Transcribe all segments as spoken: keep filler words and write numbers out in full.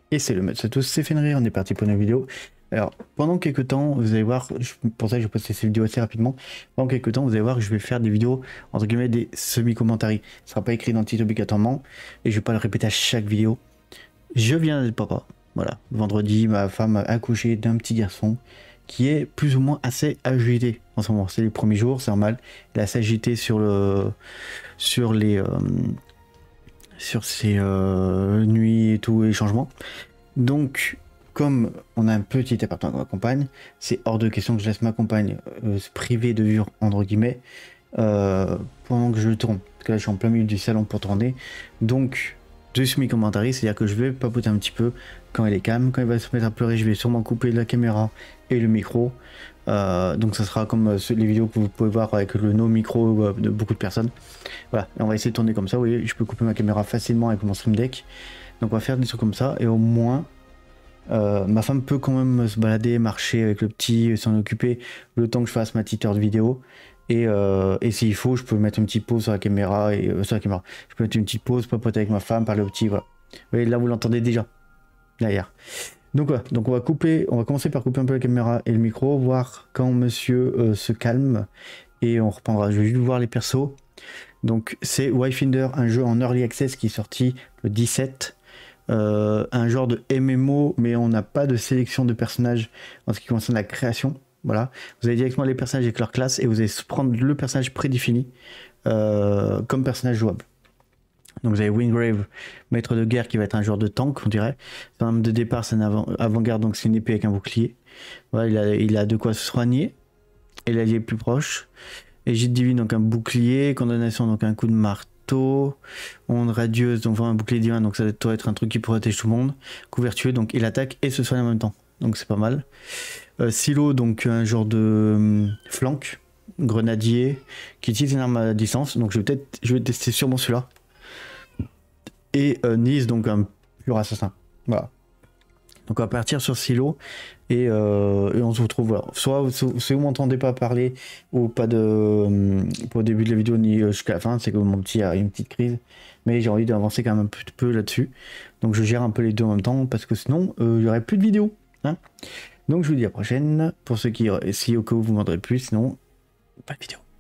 Et c'est le match à tous, c'est Fenrir, on est parti pour une vidéo. Alors, pendant quelques temps, vous allez voir, je, pour ça que je vais poster ces vidéos assez rapidement, pendant quelques temps, vous allez voir que je vais faire des vidéos, entre guillemets, des semi-commentaries. Ce sera pas écrit dans le titre obligatoirement, et je vais pas le répéter à chaque vidéo. Je viens d'être papa, voilà. Vendredi, ma femme a accouché d'un petit garçon qui est plus ou moins assez agité en ce moment. C'est les premiers jours, c'est normal. Il est assez agité sur, le, sur les... Euh, sur ses euh, nuits et tout, et changements. Donc, comme on a un petit appartement avec ma compagne, c'est hors de question que je laisse ma compagne euh, se priver de vivre, entre guillemets, euh, pendant que je tourne. Parce que là, je suis en plein milieu du salon pour tourner. Donc, de semi-commentary, c'est-à-dire que je vais papoter un petit peu quand il est calme. Quand il va se mettre à pleurer, je vais sûrement couper la caméra et le micro. Euh, donc, ça sera comme euh, les vidéos que vous pouvez voir avec le no micro euh, de beaucoup de personnes. Voilà, et on va essayer de tourner comme ça. Vous voyez, je peux couper ma caméra facilement avec mon Stream Deck. Donc, on va faire des trucs comme ça. Et au moins, euh, ma femme peut quand même se balader, marcher avec le petit, s'en occuper le temps que je fasse ma petite heure de vidéo. Et, euh, et s'il faut, je peux mettre une petite pause sur la caméra et euh, sur la caméra. Je peux mettre une petite pause, papoter avec ma femme, parler au petit, voilà. Vous voyez, là vous l'entendez déjà derrière. Donc voilà, donc on va couper, on va commencer par couper un peu la caméra et le micro, voir quand monsieur euh, se calme et on reprendra. Je vais juste voir les persos. Donc c'est Wayfinder, un jeu en early access qui est sorti le dix-sept. Euh, un genre de M M O, mais on n'a pas de sélection de personnages en ce qui concerne la création. Voilà, vous avez directement les personnages avec leur classe et vous allez prendre le personnage prédéfini euh, comme personnage jouable. Donc vous avez Wingrave, maître de guerre, qui va être un joueur de tank, on dirait. Son arme de départ, c'est un avant- avant-garde, donc c'est une épée avec un bouclier. Voilà, il a, il a de quoi se soigner. Et l'allié plus proche. Égide divine, donc un bouclier. Condamnation, donc un coup de marteau. Onde radieuse, donc un bouclier divin, donc ça doit être un truc qui protège tout le monde. Couverture, donc il attaque et se soigne en même temps. Donc c'est pas mal. Euh, Silo, donc un genre de euh, flank, grenadier, qui utilise une arme à distance. Donc je vais peut-être, je vais tester sûrement celui-là. Et euh, Nice, donc un pur assassin. Voilà. Donc on va partir sur Silo et, euh, et on se retrouve. Voilà. Soit si vous m'entendez pas parler ou pas de euh, pas au début de la vidéo ni euh, jusqu'à la fin, c'est que mon petit a une petite crise. Mais j'ai envie d'avancer quand même un petit peu là-dessus. Donc je gère un peu les deux en même temps parce que sinon euh, il y aurait plus de vidéos. Hein. Donc je vous dis à la prochaine. Pour ceux qui, si au cas où vous m'entendrez plus, sinon pas de vidéo.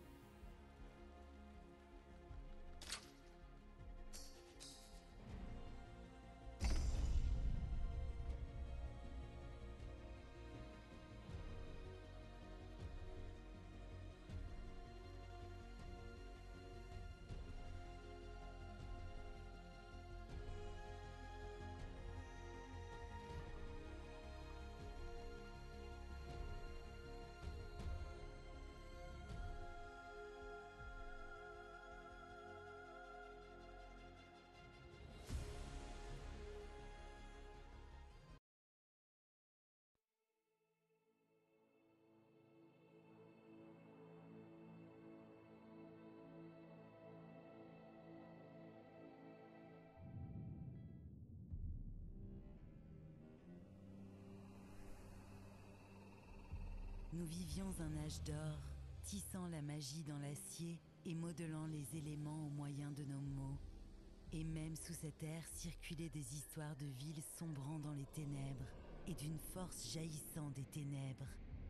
Nous vivions un âge d'or, tissant la magie dans l'acier et modelant les éléments au moyen de nos mots. Et même sous cette ère circulaient des histoires de villes sombrant dans les ténèbres et d'une force jaillissant des ténèbres.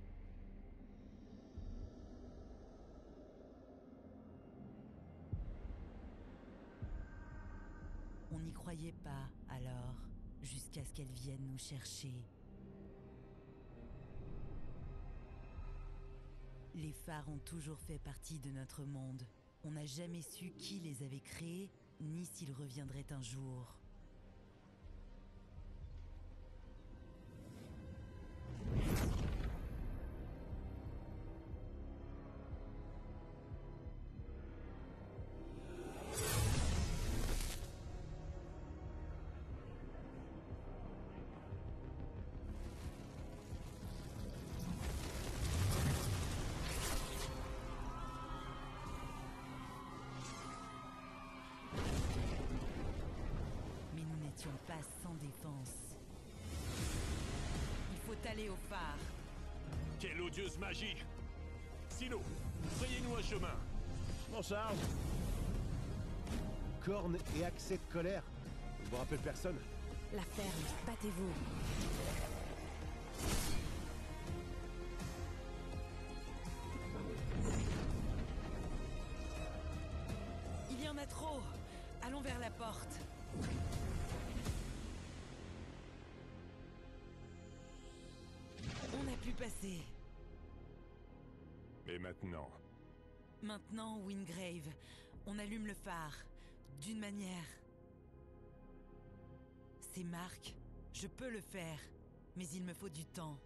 On n'y croyait pas alors, jusqu'à ce qu'elles viennent nous chercher. Les phares ont toujours fait partie de notre monde. On n'a jamais su qui les avait créés, ni s'ils reviendraient un jour. Pas sans défense. Il faut aller au phare. Quelle odieuse magie! Silo, frayez-nous un chemin. M'en charge. Corne et accès de colère. Je vous rappelle personne. La ferme, battez-vous. Il y en a trop. Allons vers la porte. On a pu passer. Et maintenant? Maintenant, Wingrave, on allume le phare. D'une manière. C'est Marc. Je peux le faire. Mais il me faut du temps.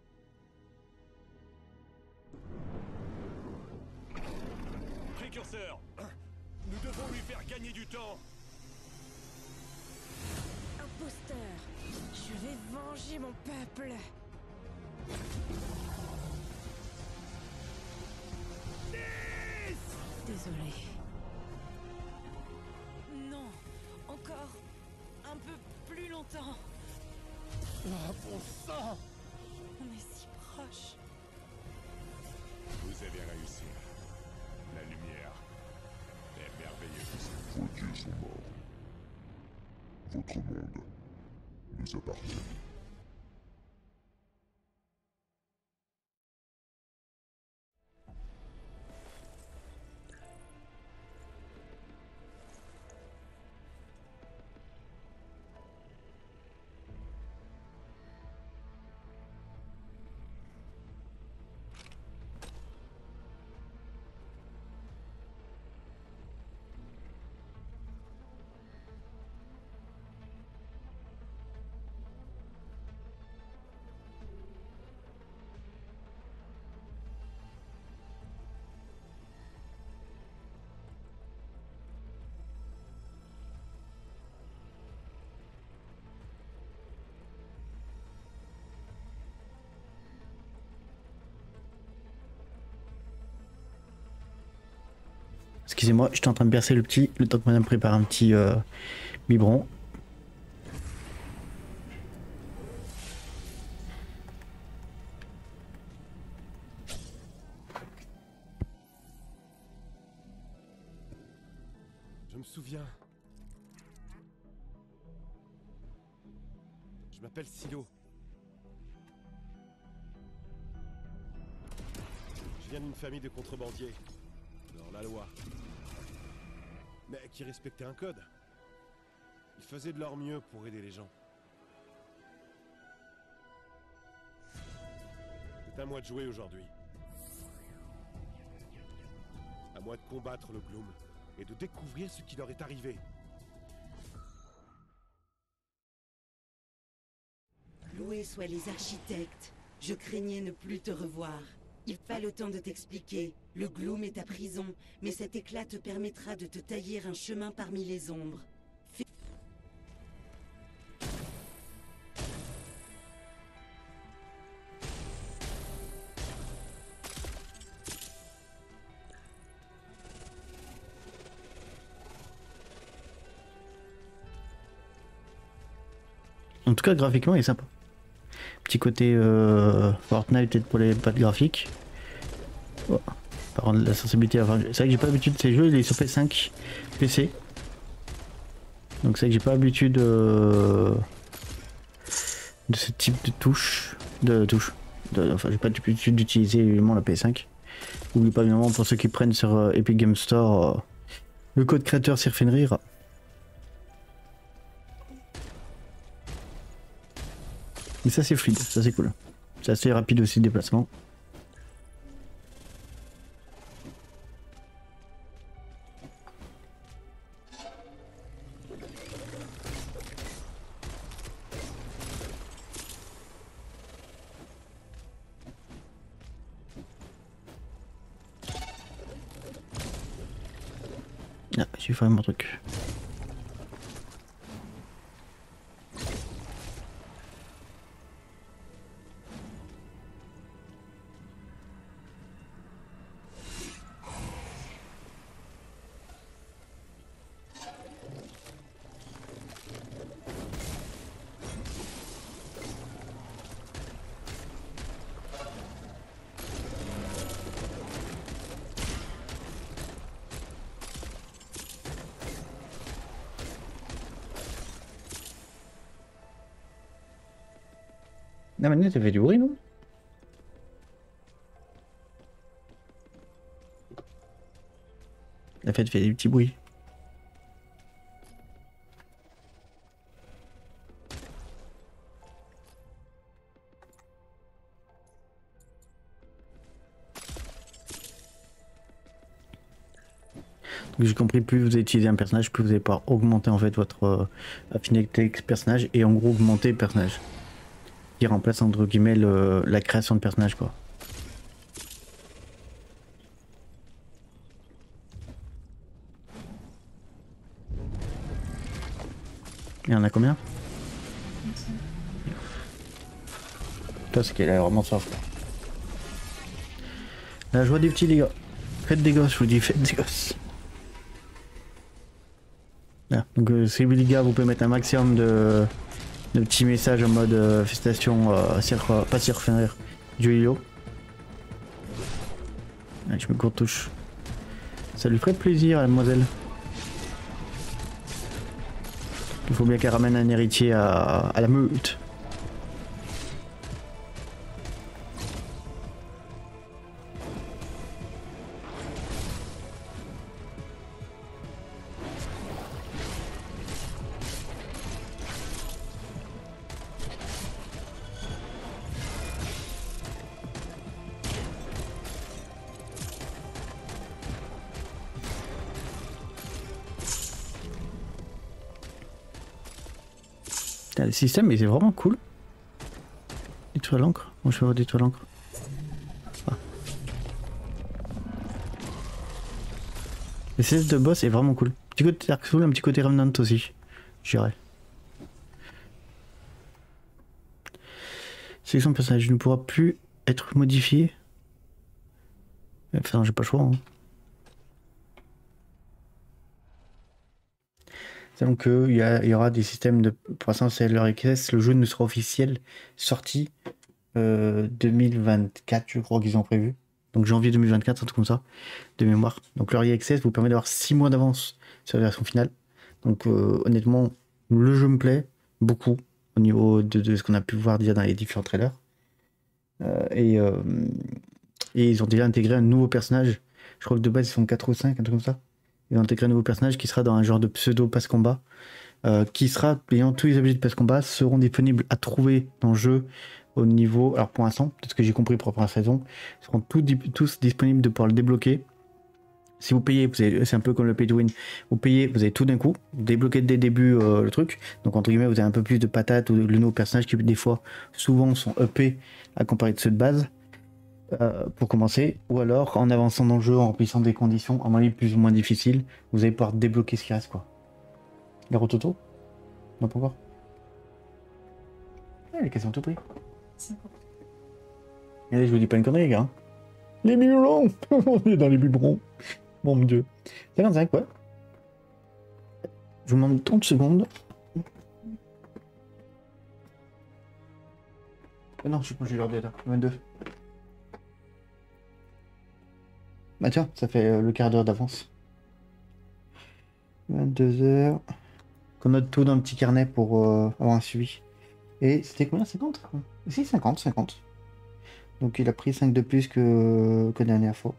Précurseur! Nous devons lui faire gagner du temps! Imposteur, je vais venger mon peuple. Désolé. Non. Encore un peu plus longtemps. Ah, bon sang! On est si proche. Vous avez réussi. La lumière est merveilleuse. Vos dieux sont morts. Votre monde nous appartient. Excusez-moi, j'étais en train de bercer le petit, le temps que madame prépare un petit euh, biberon. Je me souviens. Je m'appelle Silo. Je viens d'une famille de contrebandiers. Dans la loi. Mais qui respectait un code. Ils faisaient de leur mieux pour aider les gens. C'est à moi de jouer aujourd'hui. À moi de combattre le Gloom et de découvrir ce qui leur est arrivé. Loués soient les architectes. Je craignais ne plus te revoir. Il pas le temps de t'expliquer. Le Gloom est ta prison, mais cet éclat te permettra de te tailler un chemin parmi les ombres. Fais- En tout cas, graphiquement, il est sympa. Petit côté euh, Fortnite, peut-être pour les pattes graphiques. Oh. Par contre, la sensibilité, enfin, c'est vrai que j'ai pas l'habitude de ces jeux, il est sur P cinq, P C. Donc c'est vrai que j'ai pas l'habitude euh, de ce type de touche. De touche. De, enfin, j'ai pas l'habitude d'utiliser évidemment la P cinq. N'oubliez pas évidemment pour ceux qui prennent sur euh, Epic Game Store euh, le code créateur Sir Fenrir. Mais ça c'est fluide, ça c'est cool. C'est assez rapide aussi le déplacement. Ah, j'ai fait mon truc. La manette, elle fait du bruit, non? La fête fait des petits bruits. J'ai compris, plus vous utilisez un personnage, plus vous allez pouvoir augmenter en fait votre euh, affinité avec ce personnage et en gros augmenter le personnage. Qui remplace entre guillemets le, la création de personnage quoi. Il y en a combien? Toi c'est qu'elle a vraiment soif. La joie des petits les gars. Faites des gosses, je vous dis, faites des gosses. Là, donc euh, si les gars vous pouvez mettre un maximum de, de petits messages en mode euh, festation, euh, cir, euh, pas circonférer, du Helio. Allez, je me courtouche. Ça lui ferait plaisir, mademoiselle. Il faut bien qu'elle ramène un héritier à, à la meute. Le système, mais c'est vraiment cool. Des toiles l'encre. Bon, je vais avoir des toiles l'encre. Ah. Le C S de boss est vraiment cool. Petit côté Dark Souls, un petit côté Remnant aussi. Je dirais. Sélection de personnage ne pourra plus être modifié. Enfin, j'ai pas le choix. Hein. Donc il y, y aura des systèmes de... Pour l'instant c'est leur access, le jeu ne sera officiel sorti euh, deux mille vingt-quatre, je crois qu'ils ont prévu. Donc janvier deux mille vingt-quatre, un truc comme ça, de mémoire. Donc l'Early Access vous permet d'avoir six mois d'avance sur la version finale. Donc euh, honnêtement, le jeu me plaît beaucoup au niveau de, de ce qu'on a pu voir déjà dans les différents trailers. Euh, et, euh, et ils ont déjà intégré un nouveau personnage. Je crois que de base ils sont quatre ou cinq, un truc comme ça. Ils vont intégrer un nouveau personnage qui sera dans un genre de pseudo passe combat, euh, qui sera ayant tous les objets de passe combat seront disponibles à trouver dans le jeu au niveau, alors pour l'instant, peut-être que j'ai compris pour la première saison, ils seront tous, tous disponibles de pouvoir le débloquer. Si vous payez, c'est un peu comme le pay to win, vous payez, vous avez tout d'un coup, vous débloquez dès le début euh, le truc, donc entre guillemets vous avez un peu plus de patates ou de, le nouveau personnage qui des fois, souvent sont upés à comparer de ceux de base. Euh, pour commencer, ou alors en avançant dans le jeu, en remplissant des conditions, en moyen plus ou moins difficiles, vous allez pouvoir débloquer ce qui reste quoi. Les rototo? Non, pas encore. Ah, les questions tout prix. Allez, je vous dis pas une connerie, les gars. Hein. Les biberons. On est dans les biberons. Mon dieu. cinquante-cinq, ouais. Je vous demande trente secondes. Ah non, je suis pas l'heure déjà. vingt-deux. Bah tiens, ça fait euh, le quart d'heure d'avance. vingt-deux heures. Qu'on note tout dans le petit carnet pour euh, avoir un suivi. Et c'était combien? cinquante? Si, cinquante, cinquante. Donc il a pris cinq de plus que, que la dernière fois.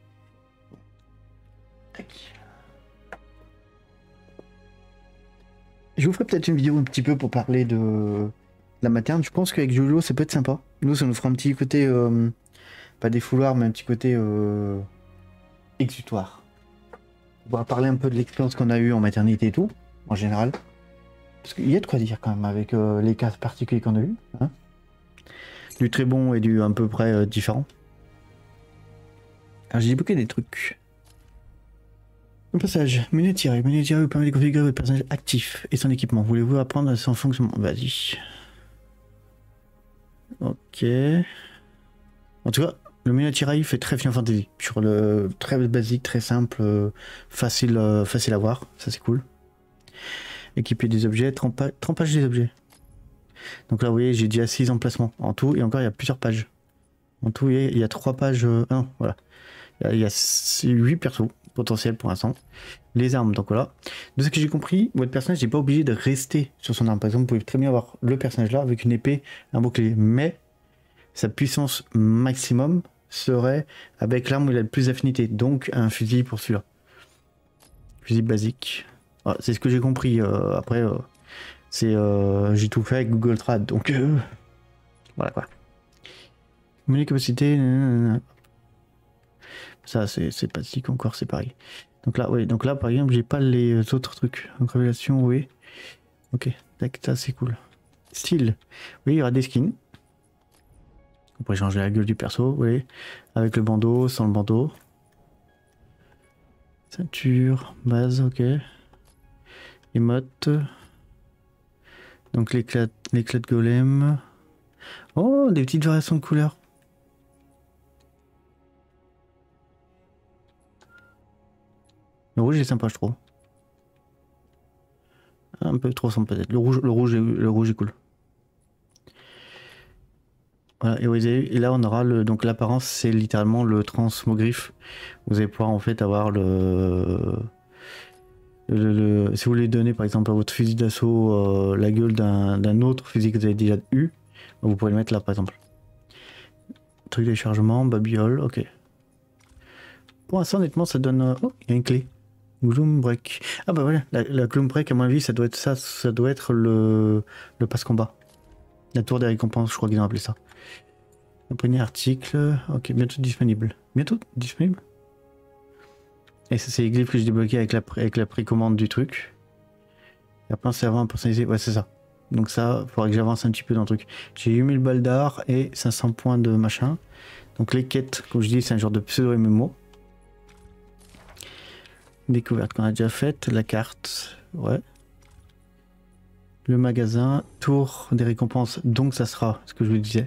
Je vous ferai peut-être une vidéo un petit peu pour parler de la materne. Je pense qu'avec Jojo, ça peut être sympa. Nous, ça nous fera un petit côté... Euh, pas des fouloirs, mais un petit côté... Euh, exutoire. On va parler un peu de l'expérience qu'on a eue en maternité et tout, en général. Parce qu'il y a de quoi dire quand même avec euh, les cas particuliers qu'on a eu. Hein, du très bon et du à peu près euh, différent. Alors j'ai débloqué des trucs. Le passage, menu tiré. Menu tiré vous permet de configurer votre personnage actif et son équipement. Voulez-vous apprendre son fonctionnement? Vas-y. Ok. En tout cas, le menu attirail fait très Final Fantasy. Sur le très basique, très simple, euh, facile, euh, facile à voir. Ça c'est cool. Équiper des objets, trempa trempage des objets. Donc là vous voyez j'ai déjà six emplacements en tout et encore il y a plusieurs pages. En tout il y a, il y a trois pages. Euh, non, voilà. Il y a huit persos potentiels pour l'instant. les armes. Donc voilà. De ce que j'ai compris, votre personnage n'est pas obligé de rester sur son arme. Par exemple, vous pouvez très bien avoir le personnage là avec une épée, un bouclier. Mais sa puissance maximum serait avec l'arme où il a le plus d'affinité. Donc un fusil pour celui-là. Fusil basique. Voilà, c'est ce que j'ai compris. Euh, après, euh, c'est euh, j'ai tout fait avec Google Trad. Donc euh, voilà quoi. Menu capacité. Nanana. Ça c'est basique encore, c'est pareil. Donc là, oui, donc là par exemple, j'ai pas les autres trucs. Donc révélation, oui. Ok, tac, ça c'est cool. Style. Oui, il y aura des skins. On pourrait changer la gueule du perso, oui. Avec le bandeau, sans le bandeau. Ceinture, base, ok. Emote. Donc l'éclat l'éclat de golem. Oh, des petites variations de couleurs. Le rouge est sympa, je trouve. Un peu trop sombre peut-être. Le rouge, le rouge, est, le rouge est cool. Voilà, et, vous avez, et là on aura le donc l'apparence, c'est littéralement le transmogriffe. Vous allez pouvoir en fait avoir le, le, le si vous voulez donner par exemple à votre fusil d'assaut euh, la gueule d'un autre fusil que vous avez déjà eu, vous pouvez le mettre là par exemple. Truc de chargement, babiole, ok. Pour l'instant honnêtement ça donne. Oh, il y a une clé. Gloom Break. Ah bah voilà, la, la Gloom Break à mon avis ça doit être ça, ça doit être le, le passe combat. La tour des récompenses, je crois qu'ils ont appelé ça. Imprimer article, ok, bientôt disponible. Bientôt disponible. Et ça c'est les glyphes que j'ai débloqué avec la, avec la précommande du truc. Il y a plein de serveurs personnalisés, ouais c'est ça. Donc ça, il faudrait que j'avance un petit peu dans le truc. J'ai huit mille balles d'art et cinq cents points de machin. Donc les quêtes, comme je dis, c'est un genre de pseudo-M M O. Découverte qu'on a déjà faite, la carte, ouais. Le magasin, tour des récompenses, donc ça sera ce que je vous disais.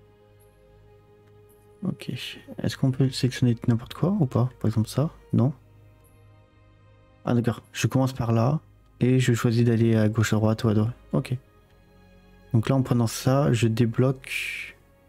Ok, est-ce qu'on peut sélectionner n'importe quoi ou pas? Par exemple ça? Non? Ah d'accord, je commence par là et je choisis d'aller à gauche, à droite ou à droite. Ok. Donc là en prenant ça, je débloque...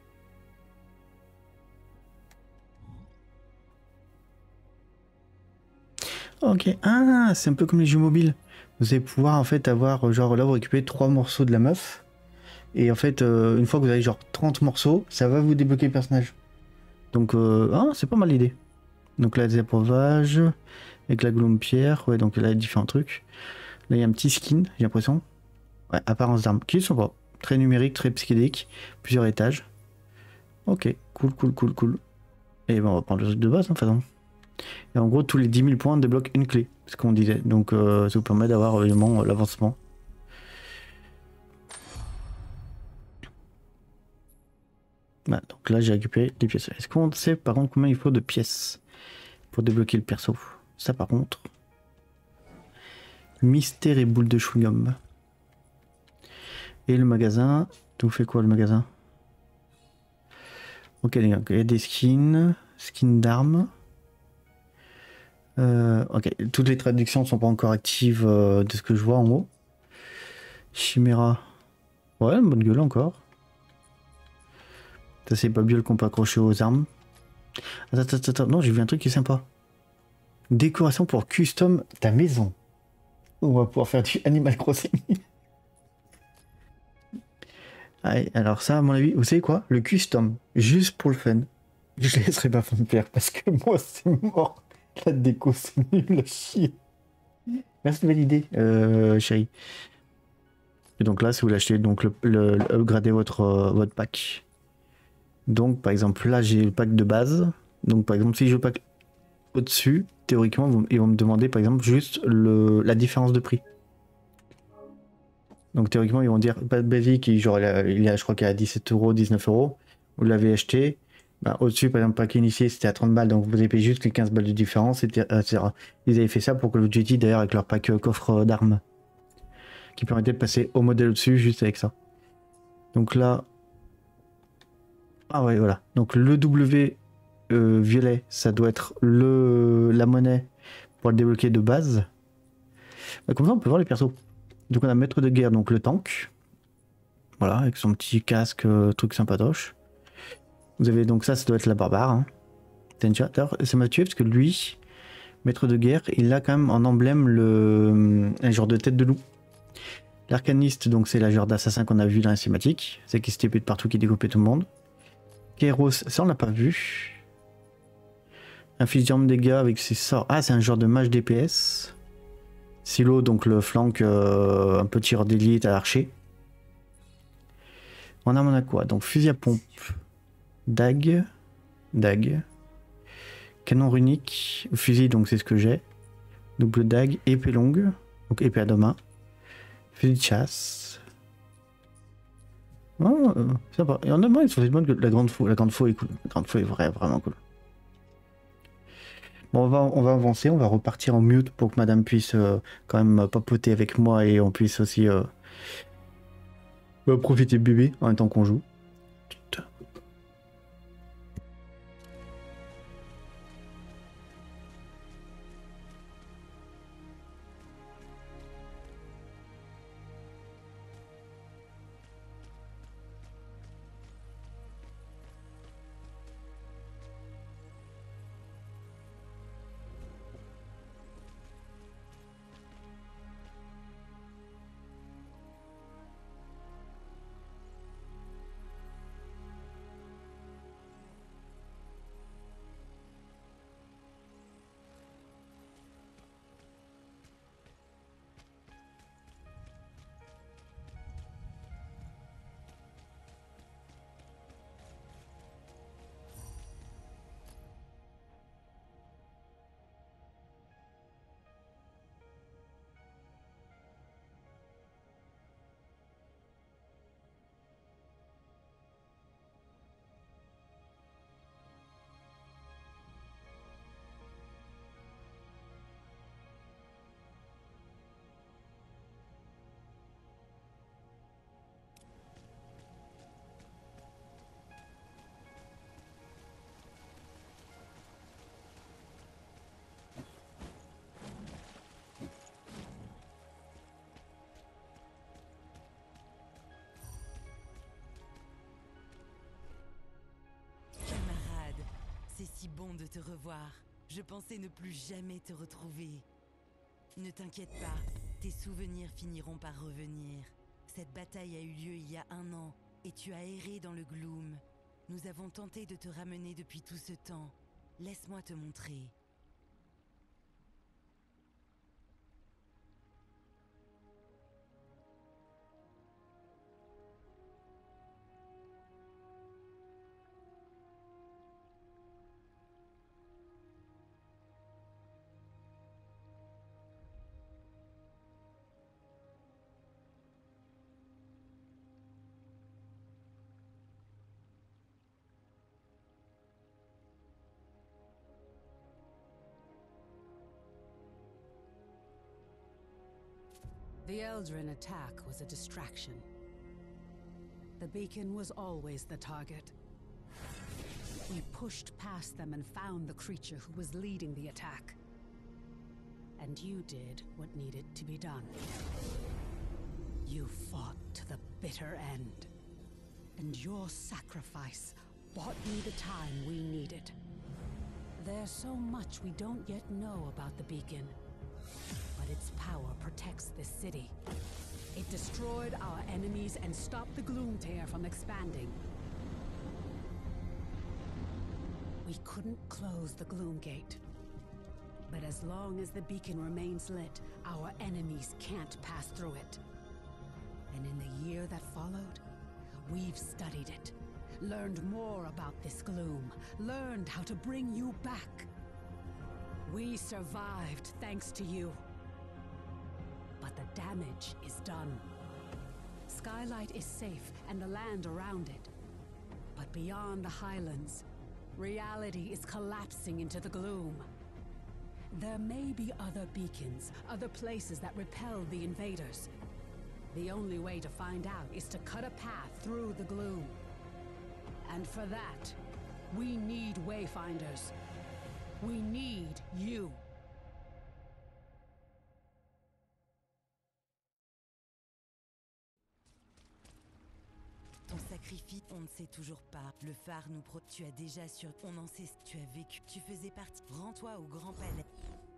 Ok, ah, c'est un peu comme les jeux mobiles. Vous allez pouvoir en fait avoir, genre là vous récupérez trois morceaux de la meuf. Et en fait, euh, une fois que vous avez genre trente morceaux, ça va vous débloquer le personnage. Donc, euh, ah, c'est pas mal l'idée. Donc là, des approuvages, avec la gloom pierre, ouais, donc là, il y a différents trucs. Là, il y a un petit skin, j'ai l'impression. Ouais, apparence d'arme, qui sont pas. Très numérique, très psychédélique, plusieurs étages. Ok, cool, cool, cool, cool. Et ben, on va prendre le truc de base, hein, de toute façon. Et en gros, tous les dix mille points débloquent une clé, ce qu'on disait. Donc, euh, ça vous permet d'avoir évidemment l'avancement. Voilà, donc là, j'ai récupéré des pièces. Est-ce qu'on sait par contre combien il faut de pièces pour débloquer le perso? Ça, par contre. Mystère et boule de chewing-gum. Et le magasin. Tout fait quoi le magasin? Ok, les gars, il y a des skins. Skins d'armes. Euh, ok, toutes les traductions ne sont pas encore actives euh, de ce que je vois en haut. Chimera. Ouais, bonne gueule encore. Ça c'est babiole qu'on peut accrocher aux armes. Attends, attends, attends, non, j'ai vu un truc qui est sympa. Décoration pour custom ta maison. On va pouvoir faire du Animal Crossing. Allez, alors ça, à mon avis, vous savez quoi? Le custom, juste pour le fun. Je laisserai ma femme faire parce que moi c'est mort. La déco c'est nul à chier. Merci de valider, euh, chérie. Et donc là, si vous l'achetez, donc le, le, le upgradez votre, euh, votre pack. Donc par exemple là j'ai le pack de base. Donc par exemple si je veux le pack au-dessus, théoriquement ils vont me demander par exemple juste le, la différence de prix. Donc théoriquement ils vont dire pas de basique, genre il y a, il y a je crois qu'il y a dix-sept euros, dix-neuf euros. Vous l'avez acheté. Bah, au-dessus par exemple pack initié c'était à trente balles, donc vous avez payé juste les quinze balles de différence, et cetera. Ils avaient fait ça pour Call of Duty d'ailleurs avec leur pack euh, coffre d'armes. Qui permettait de passer au modèle au-dessus juste avec ça. Donc là. Ah ouais voilà. Donc le W euh, violet, ça doit être le la monnaie pour le débloquer de base. Bah, comme ça on peut voir les persos. Donc on a maître de guerre, donc le tank. Voilà, avec son petit casque, euh, truc sympatoche. Vous avez donc ça, ça doit être la barbare. Hein. D'ailleurs, ça m'a tué parce que lui, Maître de guerre, il a quand même en emblème le un genre de tête de loup. L'arcaniste, donc c'est la genre d'assassin qu'on a vu dans la cinématique. C'est qui se tapait de partout, qui découpait tout le monde. Kairos, ça on l'a pas vu. Infusion de dégâts avec ses sorts. Ah, c'est un genre de mage D P S. Silo, donc le flank, euh, un peu tireur d'élite à l'archer. On a, on a quoi? Donc fusil à pompe. Dague. Dague. Canon runique. Fusil, donc c'est ce que j'ai. Double dague. Épée longue. Donc épée à deux mains. Fusil de chasse. Oh, euh, sympa. Et en deux mains, ils sont les bonnes que la grande faux. La grande faux est cool. La grande faux est vrai, vraiment cool. Bon, on va, on va avancer, on va repartir en mute pour que madame puisse euh, quand même papoter avec moi et on puisse aussi euh, bah, profiter de bébé en même temps qu'on joue. C'est si bon de te revoir. Je pensais ne plus jamais te retrouver. Ne t'inquiète pas, tes souvenirs finiront par revenir. Cette bataille a eu lieu il y a un an, et tu as erré dans le gloom. Nous avons tenté de te ramener depuis tout ce temps. Laisse-moi te montrer. The Eldrin attack was a distraction. The beacon was always the target. We pushed past them and found the creature who was leading the attack. And you did what needed to be done. You fought to the bitter end. And your sacrifice bought me the time we needed. There's so much we don't yet know about the beacon. But its power protects this city. It destroyed our enemies and stopped the Gloomtear from expanding. We couldn't close the Gloomgate. But as long as the beacon remains lit, our enemies can't pass through it. And in the year that followed, we've studied it, learned more about this gloom, learned how to bring you back. We survived thanks to you. But the damage is done. Skylight is safe and the land around it. But beyond the Highlands, reality is collapsing into the gloom. There may be other beacons, other places that repel the invaders. The only way to find out is to cut a path through the gloom. And for that, we need Wayfinders. We need you. Ton sacrifice, on ne sait toujours pas. Le phare nous pro... Tu as déjà sur... On en sait... Tu as vécu... Tu faisais partie... Rends-toi au Grand Palais.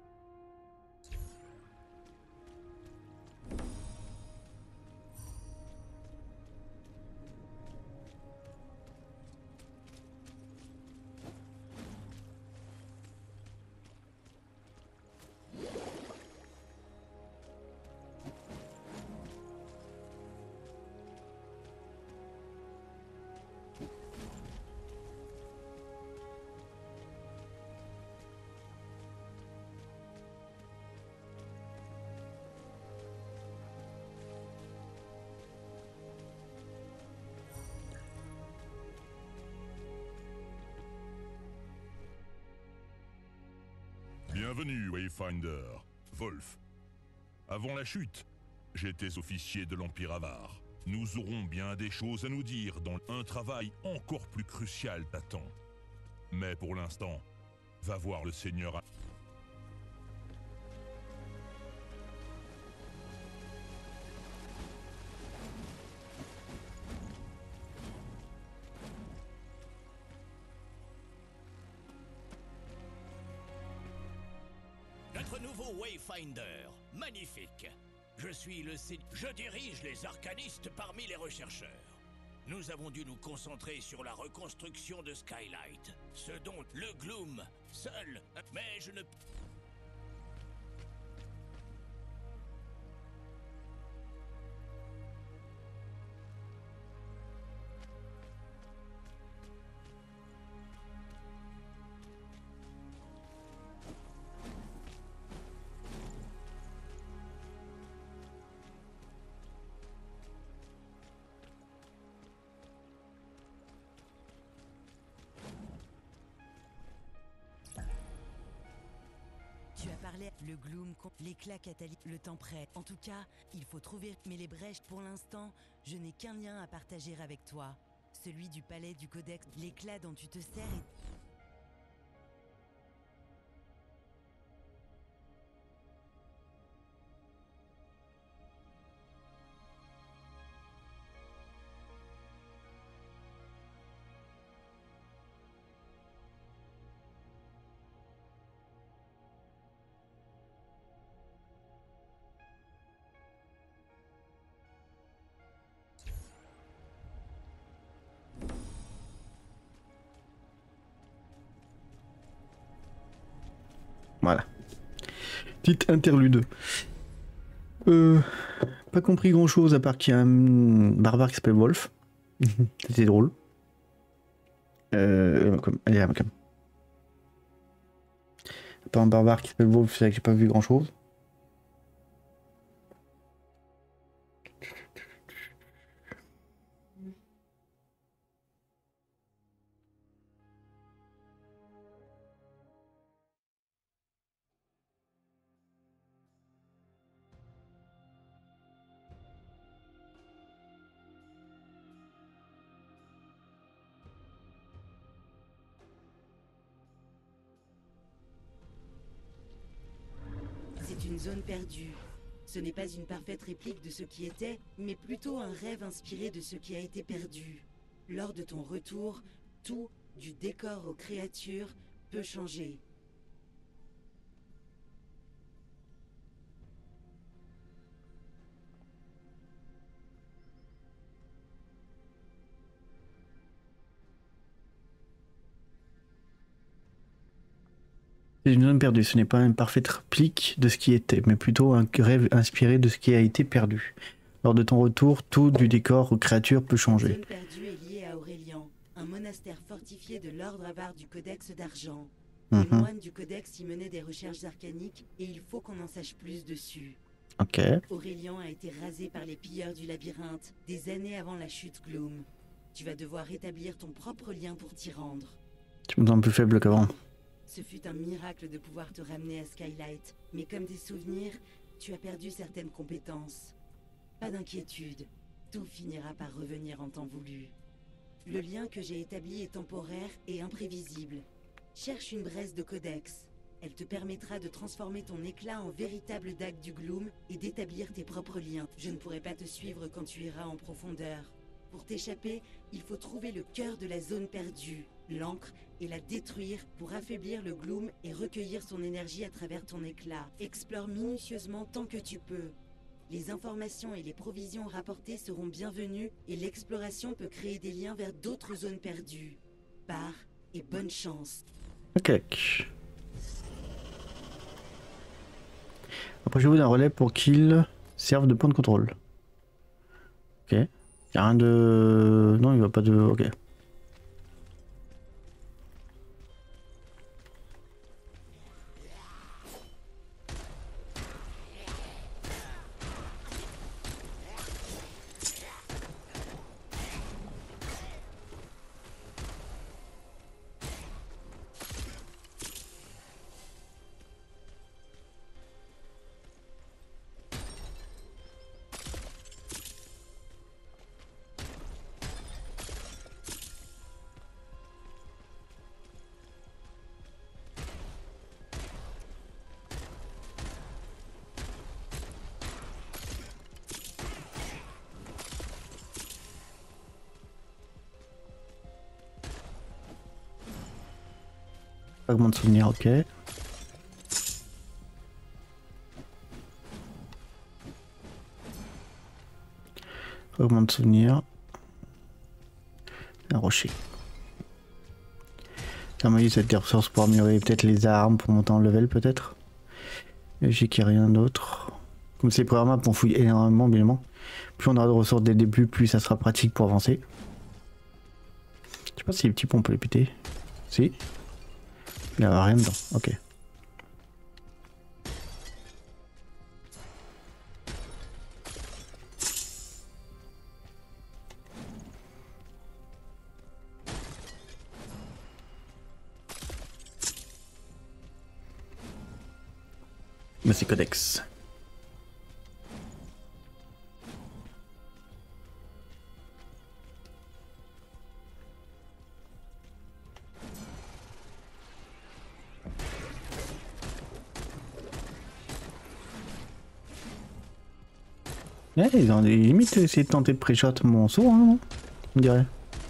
Bienvenue, Wayfinder. Wolf. Avant la chute, j'étais officier de l'Empire Avare. Nous aurons bien des choses à nous dire dont un travail encore plus crucial t'attend. Mais pour l'instant, va voir le Seigneur. Notre nouveau Wayfinder, magnifique. Je suis le C... Je dirige les arcanistes parmi les rechercheurs. Nous avons dû nous concentrer sur la reconstruction de Skylight, ce dont le Gloom, seul, mais je ne... Tu as parlé, le gloom, l'éclat catalytique, le temps prêt. En tout cas, il faut trouver, mais les brèches, pour l'instant, je n'ai qu'un lien à partager avec toi. Celui du palais du codex, l'éclat dont tu te sers est... Voilà. Petite interlude. Euh, pas compris grand chose à part qu'il y a un barbare qui s'appelle Wolf. C'était drôle. Euh, allez, à pas un barbare qui s'appelle Wolf, c'est vrai que j'ai pas vu grand chose. C'est une zone perdue. Ce n'est pas une parfaite réplique de ce qui était, mais plutôt un rêve inspiré de ce qui a été perdu. Lors de ton retour, tout, du décor aux créatures, peut changer. C'est une zone perdue, ce n'est pas une parfaite réplique de ce qui était, mais plutôt un rêve inspiré de ce qui a été perdu. Lors de ton retour, tout du décor aux créatures peut changer. La zone perdue est liée à Aurélien, un monastère fortifié de l'ordre avare du Codex d'Argent. Les Mm-hmm. moines du Codex y menaient des recherches arcaniques et il faut qu'on en sache plus dessus. Ok. Aurélien a été rasé par les pilleurs du labyrinthe des années avant la chute Gloom. Tu vas devoir établir ton propre lien pour t'y rendre. Tu me sens plus faible qu'avant. Ce fut un miracle de pouvoir te ramener à Skylight, mais comme tes souvenirs, tu as perdu certaines compétences. Pas d'inquiétude, tout finira par revenir en temps voulu. Le lien que j'ai établi est temporaire et imprévisible. Cherche une braise de codex. Elle te permettra de transformer ton éclat en véritable dague du gloom et d'établir tes propres liens. Je ne pourrai pas te suivre quand tu iras en profondeur. Pour t'échapper, il faut trouver le cœur de la zone perdue, l'encre, et la détruire pour affaiblir le gloom et recueillir son énergie à travers ton éclat. Explore minutieusement tant que tu peux. Les informations et les provisions rapportées seront bienvenues et l'exploration peut créer des liens vers d'autres zones perdues. Pars et bonne chance. Ok. Approchez-vous d'un relais pour qu'il serve de point de contrôle. Ok. Y'a rien de... Non, il va pas de... Ok. Fragment de souvenir, ok. Fragment de souvenir. Un rocher. Ça m'a dit cette ressources pour améliorer peut-être les armes, pour monter en level peut-être. J'ai qu'il n'y a rien d'autre. Comme c'est les premières maps, on fouille énormément, bien évidemment. Plus on aura de ressources dès le début, plus ça sera pratique pour avancer. Je sais pas si les petits ponts on peut les péter. Si. Il n'y a rien dedans, ok. Mais c'est codex. Ouais, ils ont des limites essayé de tenter de pré-shot mon saut, hein, on dirait.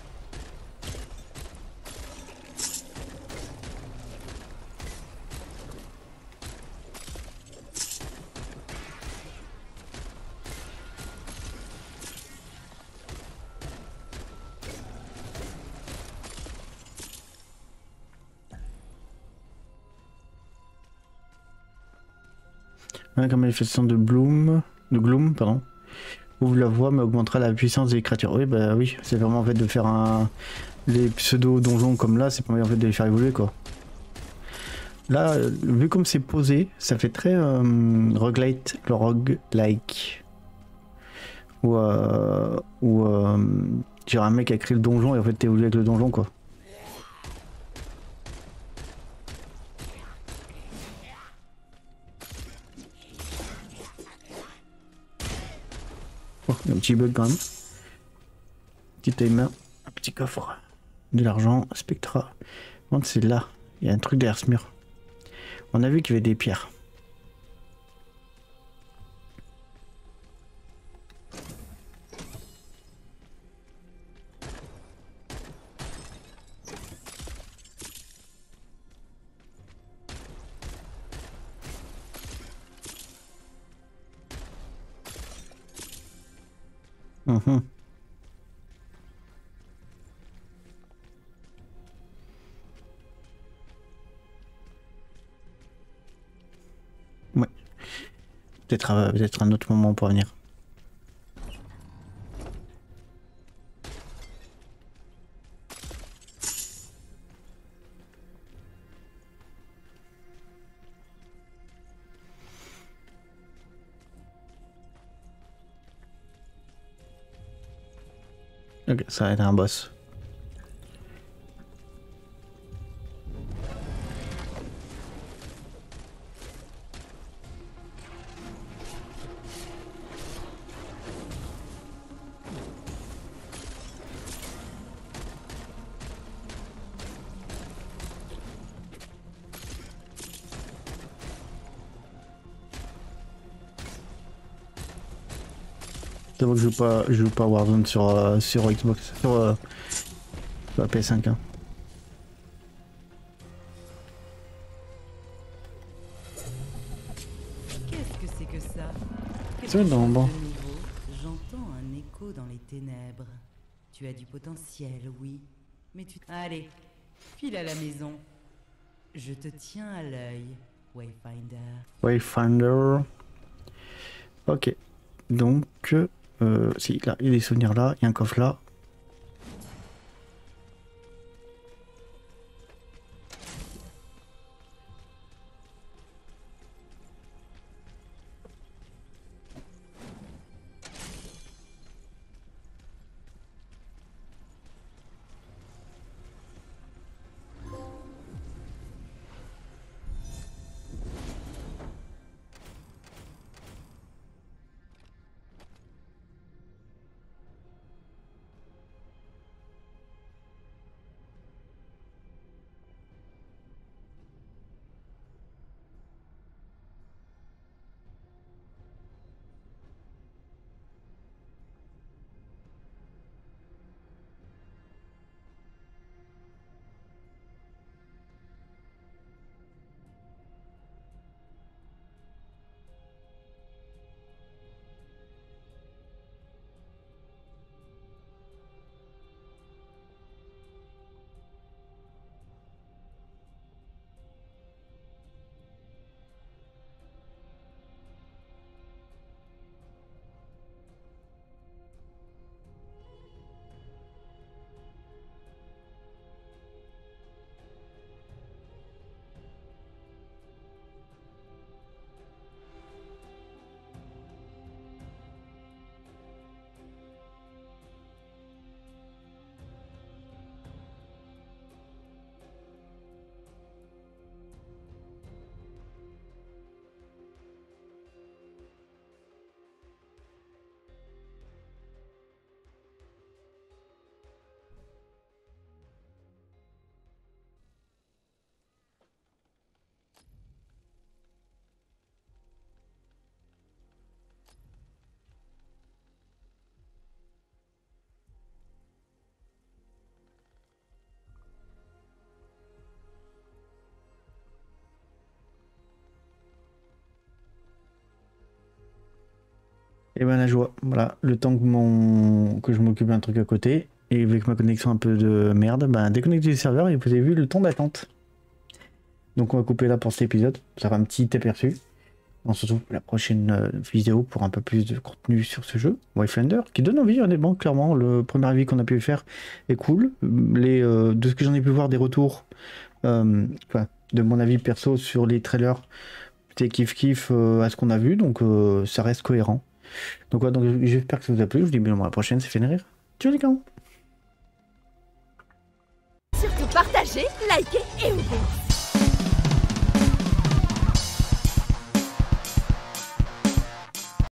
Comme manifestation de Bloom, de Gloom, pardon. Ouvre la voie mais augmentera la puissance des créatures. Oui, bah oui, c'est vraiment en fait de faire un les pseudo donjons comme là, c'est pas en fait de les faire évoluer quoi. Là, vu comme c'est posé, ça fait très euh, roguelite, le roguelike. Ou euh, ou euh, genre un mec a créé le donjon et en fait t'évolues avec le donjon quoi. Oh, il y a un petit bug quand même. Petit timer, un petit coffre. De l'argent, Spectra. Donc c'est là. Il y a un truc derrière ce mur. On a vu qu'il y avait des pierres. Mmh. Ouais. Peut-être euh, peut-être un autre moment pour venir. Ok, ça va être un boss. C'est vrai que je joue pas, je joue pas Warzone sur, euh, sur Xbox, sur, euh, sur la P S cinq. Hein. Qu'est-ce que c'est que ça? C'est non, bon. J'entends un écho dans les ténèbres. Tu as du potentiel, oui. Mais tu... Allez, file à la maison. Je te tiens à l'œil, Wayfinder. Wayfinder. Ok. Donc... Euh, si, là, il y a des souvenirs là, il y a un coffre là. Et ben la joie, voilà, le temps que, mon... que je m'occupe d'un truc à côté, et avec ma connexion un peu de merde, ben déconnecter du serveur et vous avez vu le temps d'attente. Donc on va couper là pour cet épisode, ça fera un petit aperçu. On se retrouve pour la prochaine euh, vidéo pour un peu plus de contenu sur ce jeu, Wayfinder, qui donne envie honnêtement, clairement, le premier avis qu'on a pu faire est cool. Les, euh, de ce que j'en ai pu voir des retours, euh, enfin, de mon avis perso sur les trailers, c'était kiff kiff euh, à ce qu'on a vu, donc euh, ça reste cohérent. Donc voilà, donc j'espère que ça vous a plu, je vous dis bien à la prochaine, c'est Fenrir. Ciao les gars. Surtout partagez, likez et ouvrez.